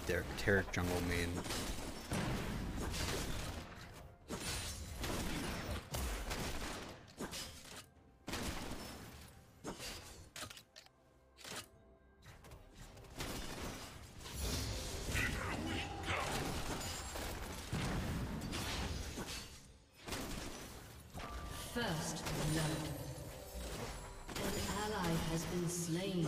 Terek jungle main. First blood. An ally has been slain.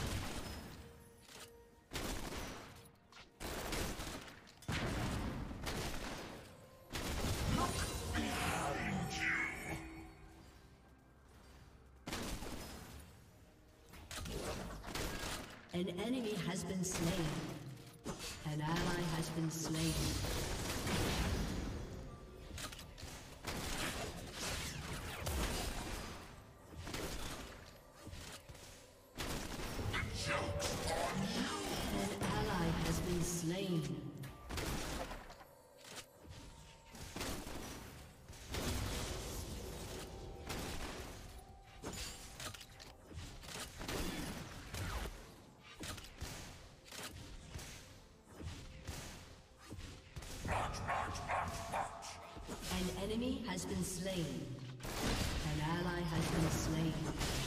An enemy has been slain. An ally has been slain. An ally has been slain. An enemy has been slain. An ally has been slain.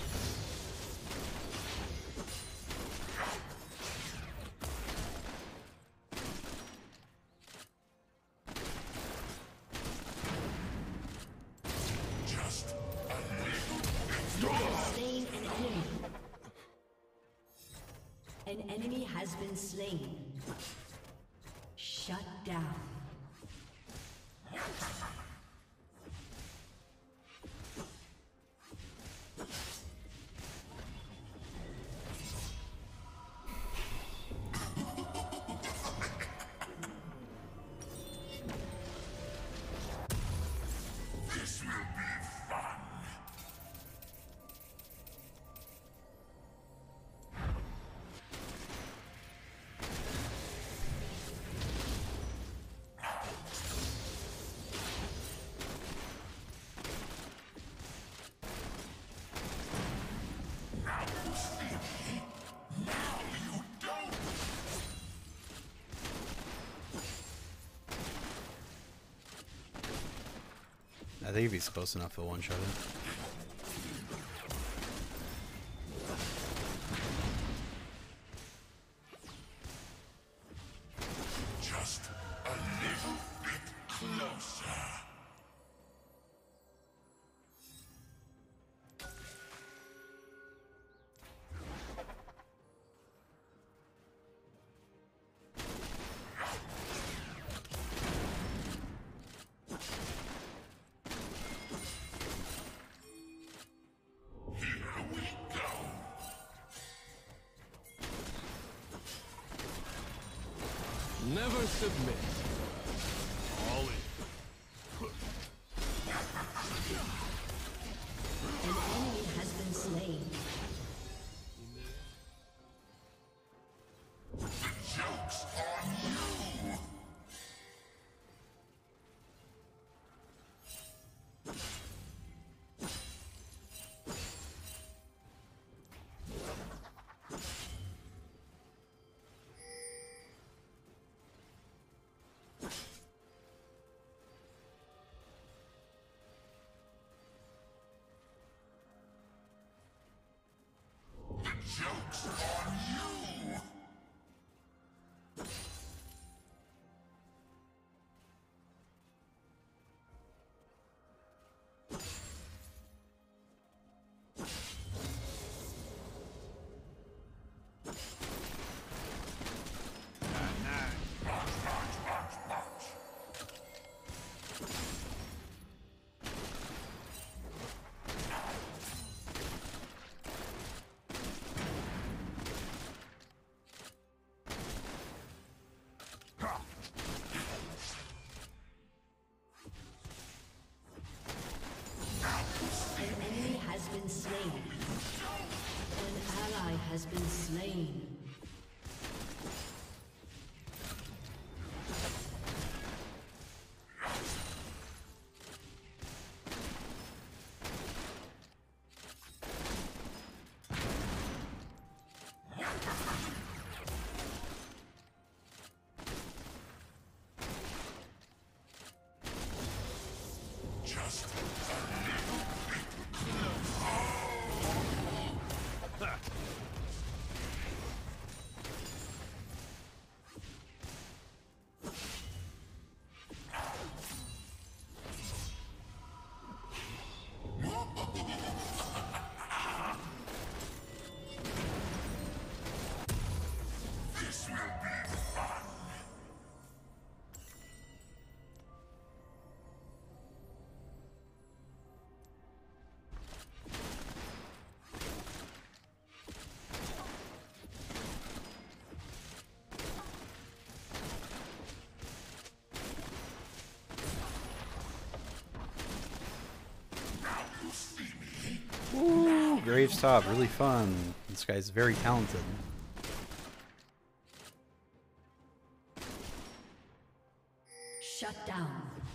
Slain an enemy. An enemy has been slain. Shut down. I think if he's close enough, he'll one-shot it. Just a little bit closer. Never submit. All in. An enemy has been slain. The joke's on you! Joke's on you! An enemy has been slain. An ally has been slain. Graves top, really fun. This guy's very talented. Shut down.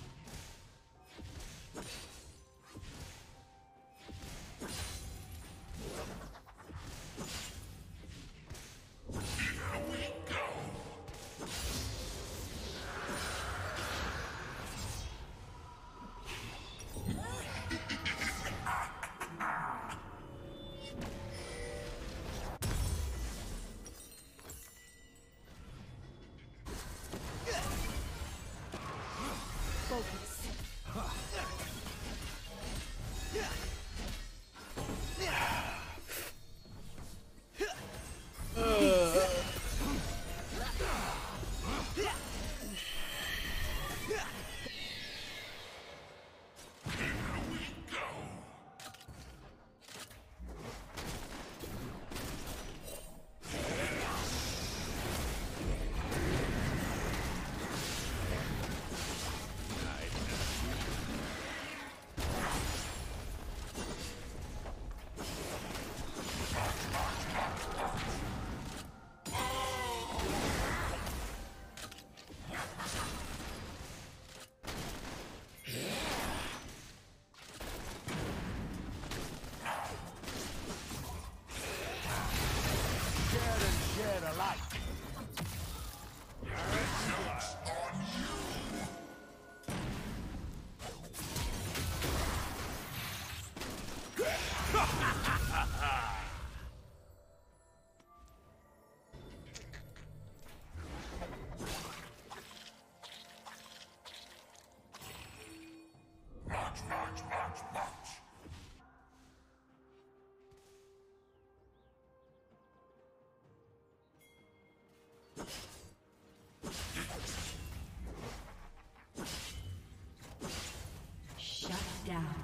Shut down.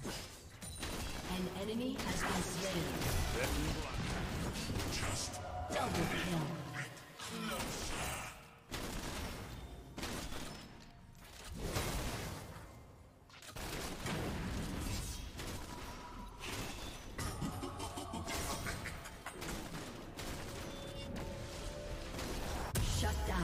An enemy has been slain. Double kill. Shut down.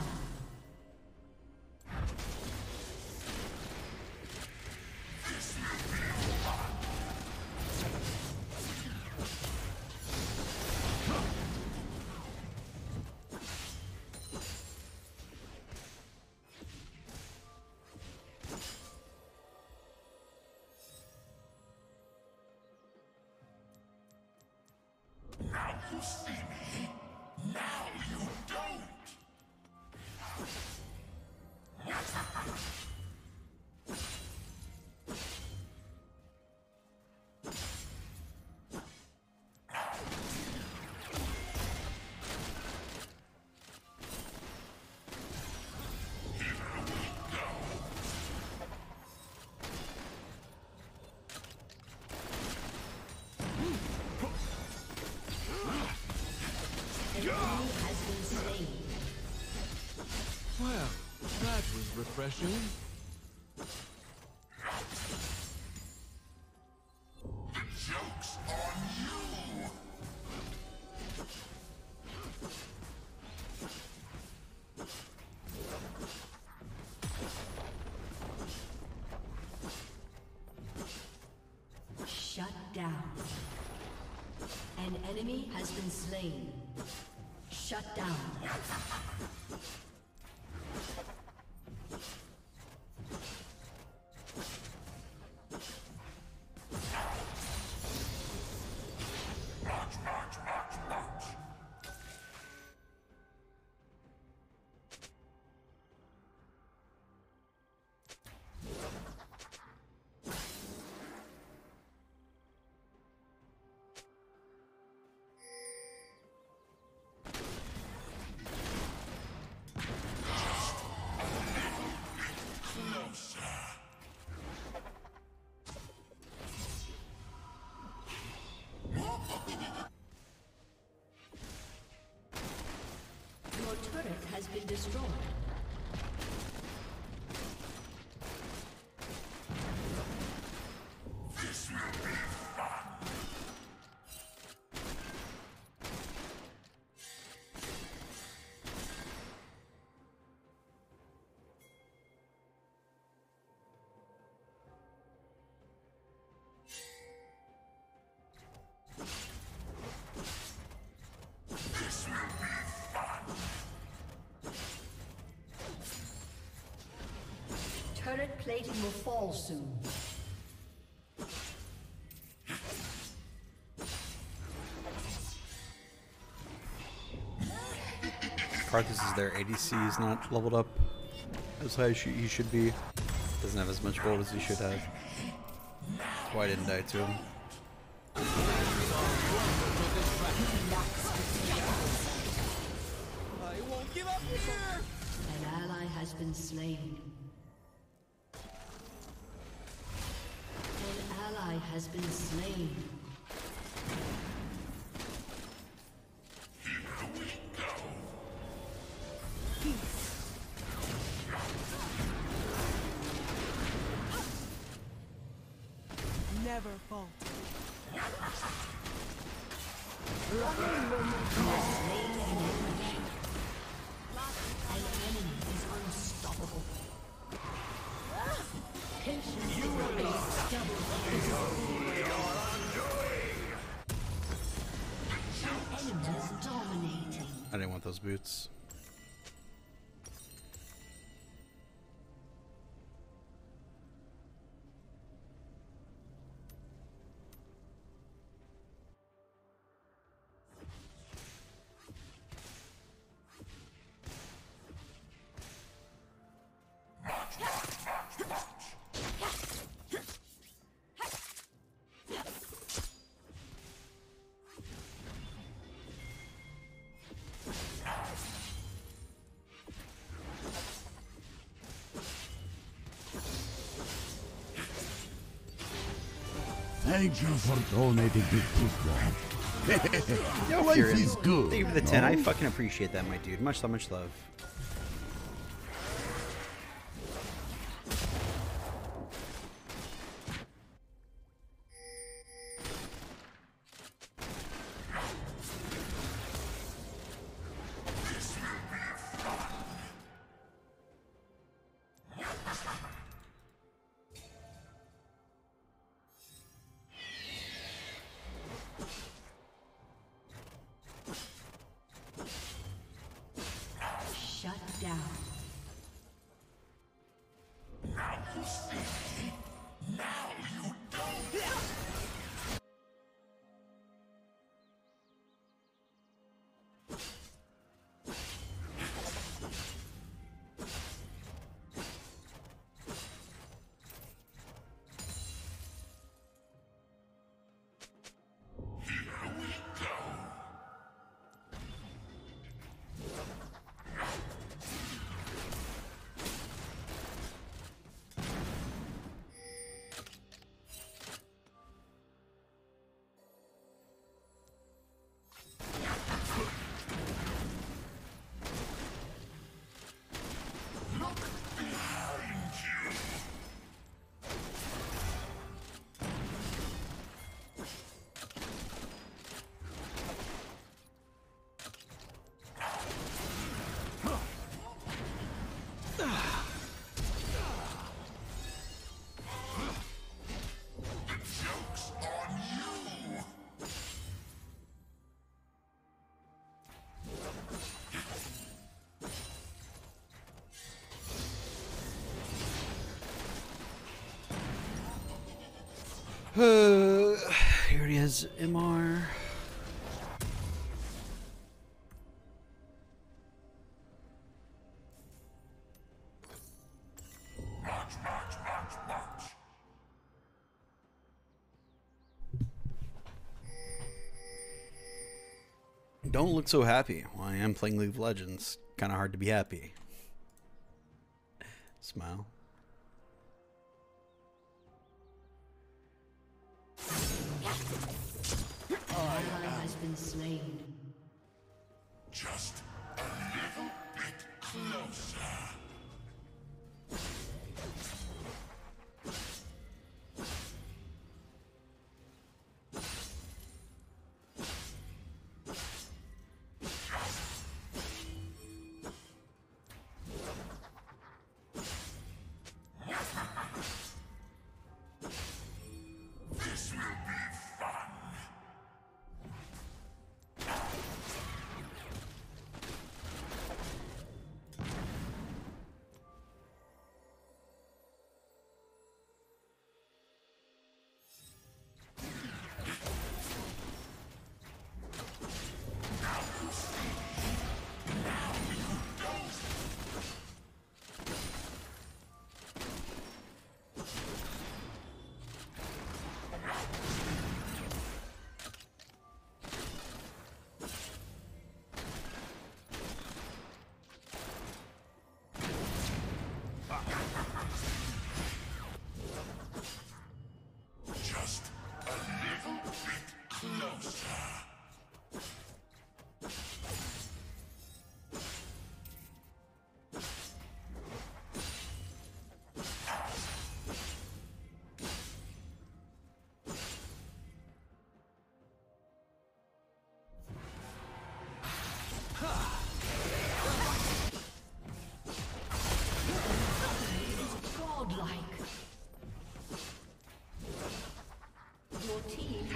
Now you see me. Now you don't. Well, that was refreshing. The joke's on you. Shut down. An enemy has been slain. Shut down. Your turret has been destroyed. This will be fun. plating will fall soon. Karthus is there. ADC is not leveled up as high as he should be. Doesn't have as much gold as he should have. That's why I didn't die to him. I won't give up here! An ally has been slain. An ally has been slain. Never falter. An enemy is unstoppable. Patience is a double. Enemies dominating. I didn't want those boots. Thank you for donating this book. Yo, Life Furious. is good. Thank you for the 10. I no? fucking appreciate that, my dude. Much love, much love. Shut down. Now you see me. Now you don't. Here we go. Joke's on you. Here he is, MR. March, march, march, march. Don't look so happy. Well, I am playing League of Legends. Kind of hard to be happy. Smile. An ally has been slain. Just a little bit closer. This will be fun.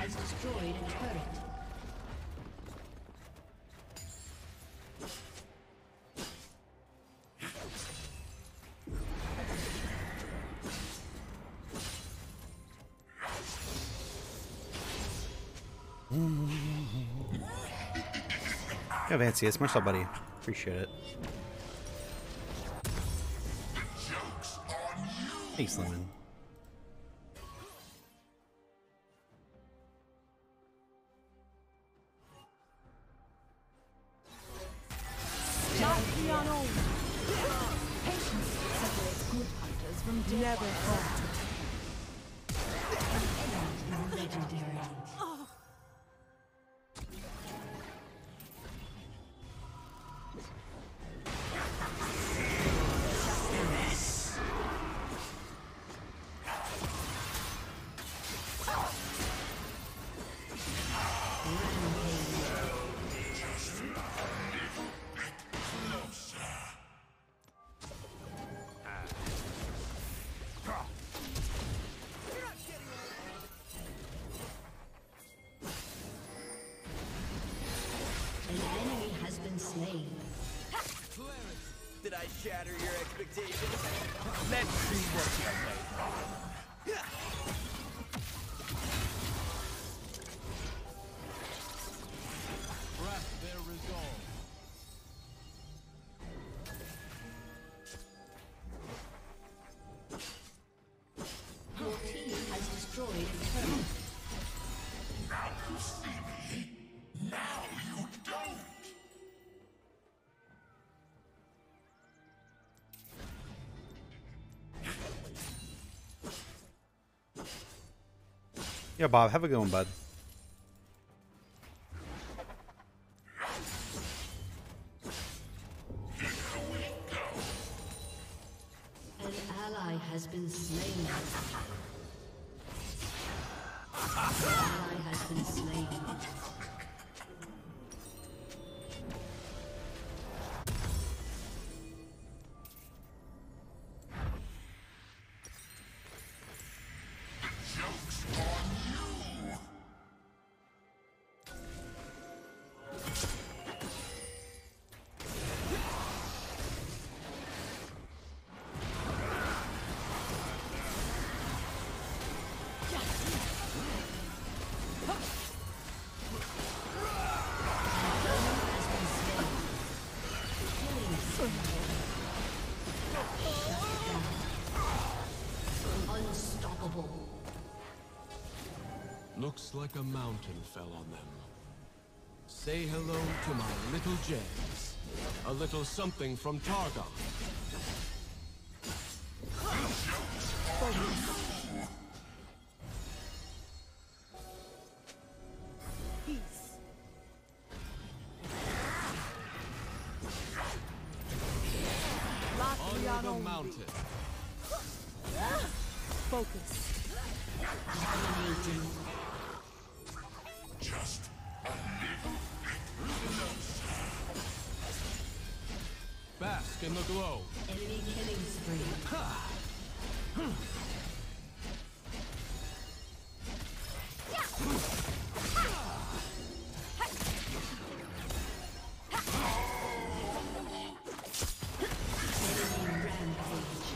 has destroyed a turret. Yeah, Vancy, it's Marcel, buddy. Appreciate it. Thanks, Lemon. Patience separates good hunters from dead Never ones. falter. Legendary. Slain. Did I shatter your expectations? Let's see what you're made of. Grasp their resolve. Your team has destroyed a turret. Now you see me. Now you don't. Yeah, Bob, have a good one, bud. An ally has been slain. An ally has been slain. Unstoppable. Looks like a mountain fell on them. Say hello to my little gems. A little something from Targon. Peace. On the mountain. Focus. Just a little bit closer. Bask in the glow. Enemy killing spree. Enemy rampage.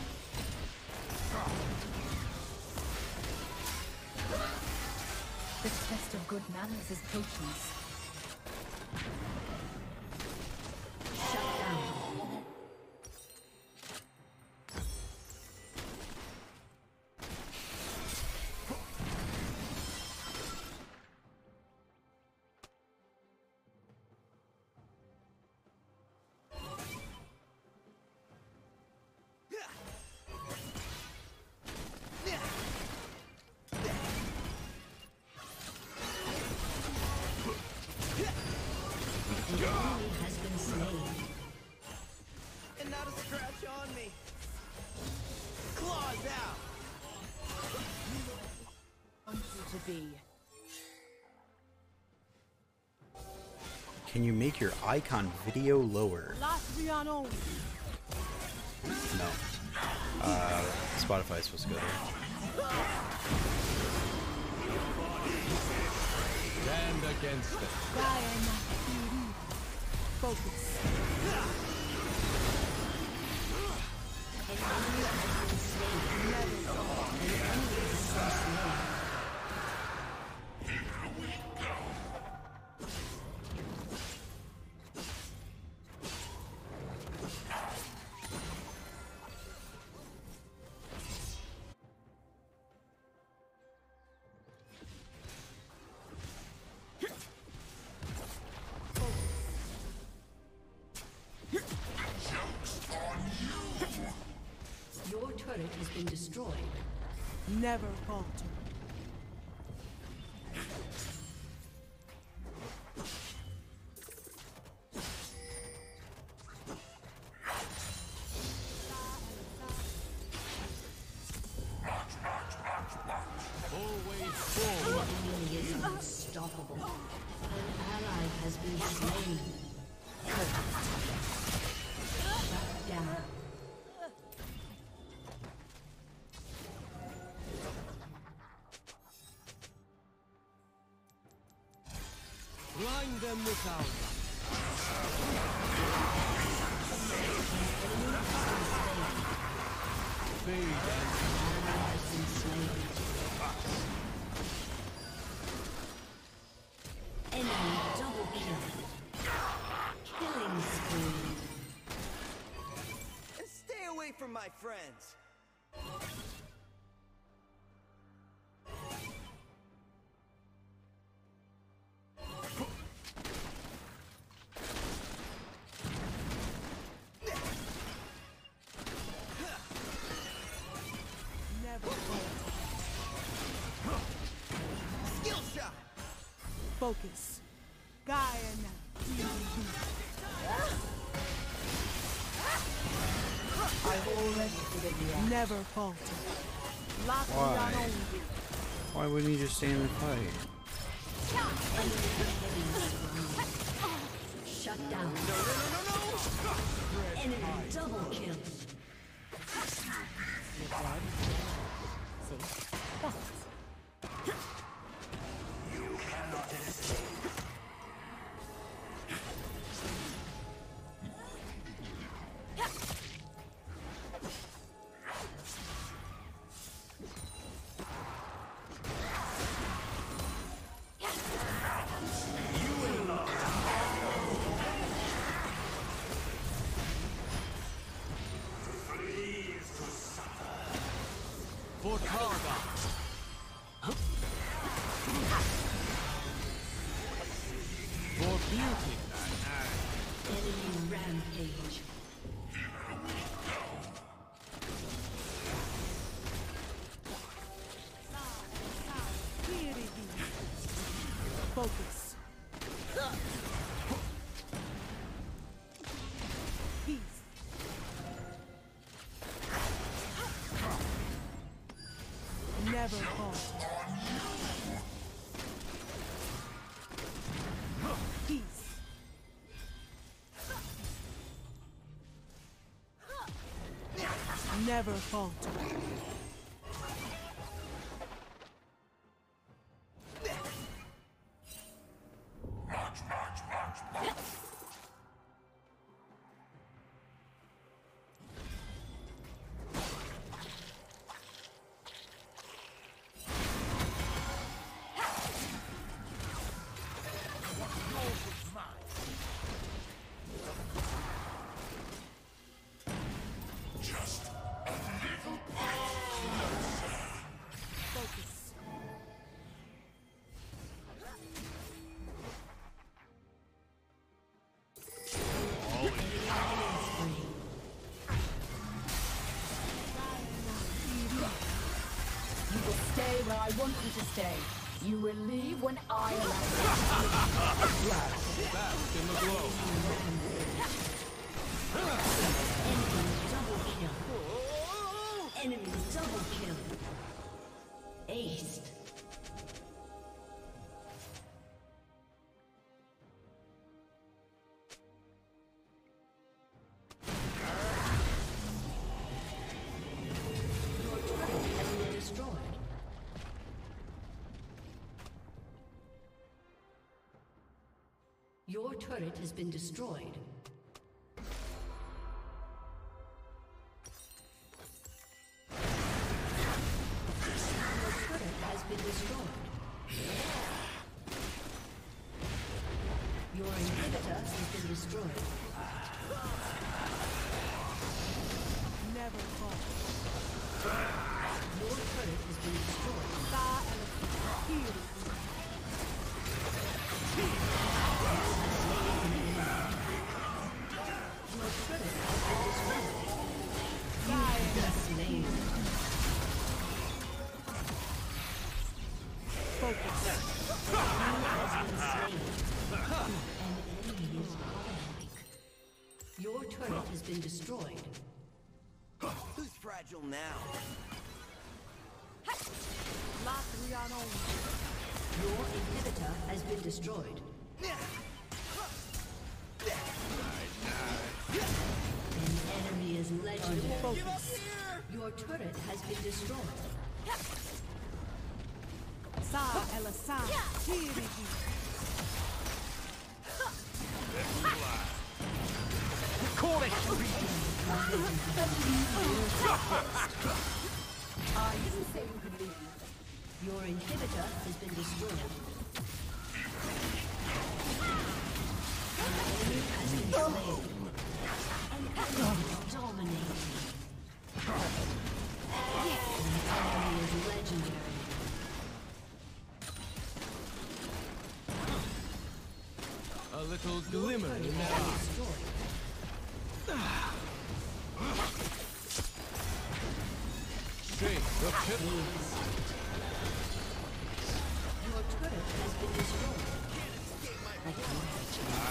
The test of good manners is patience. Shut down. The enemy has been slain. And not a scratch on me. Claws out. Want you to be. Can you make your icon video lower? Latvian only. No. Spotify is supposed to go there. against them. Focus. An enemy has been slain. An enemy has been slain. Your turret has been destroyed. Never falter. Always forward. Enemy is unstoppable. An ally has been slain. Shut down. Blind them without. Fade and Has been slain. Enemy double kill. Killing spree. And stay away from my friends. Never falter. Skill shot. Focus. Gaia now. Never falter. Lock me Why? on only. Why wouldn't he just stay in the fight? Shut down. No. Enemy double kill. For Targa. For beauty. Enemy rampage. Focus. Peace. Never falter. Peace. Never falter. Focus. You will stay where I want you to stay. You will leave when I allow Bask in the glow. Enemy double kill. Aced. Your turret has been destroyed. Your turret has been destroyed. Your turret has been destroyed. Your inhibitor has been destroyed. Never falter. Your turret has been destroyed. Heal. Your turret has been destroyed. You have been slain. Focus. You have been slain. An enemy is godlike. Your turret has been destroyed. Who's fragile now? Latrion only. Your inhibitor has been destroyed. An enemy is legendary. Focus. Your turret has been destroyed. Sa Elasa. Kirigi. I didn't say you could leave. Your inhibitor has been destroyed. An enemy has been slain. An enemy dominating. An enemy is legendary. A little glimmer Turret in has their been eyes. destroyed. Shake the pit. Your turret has been destroyed.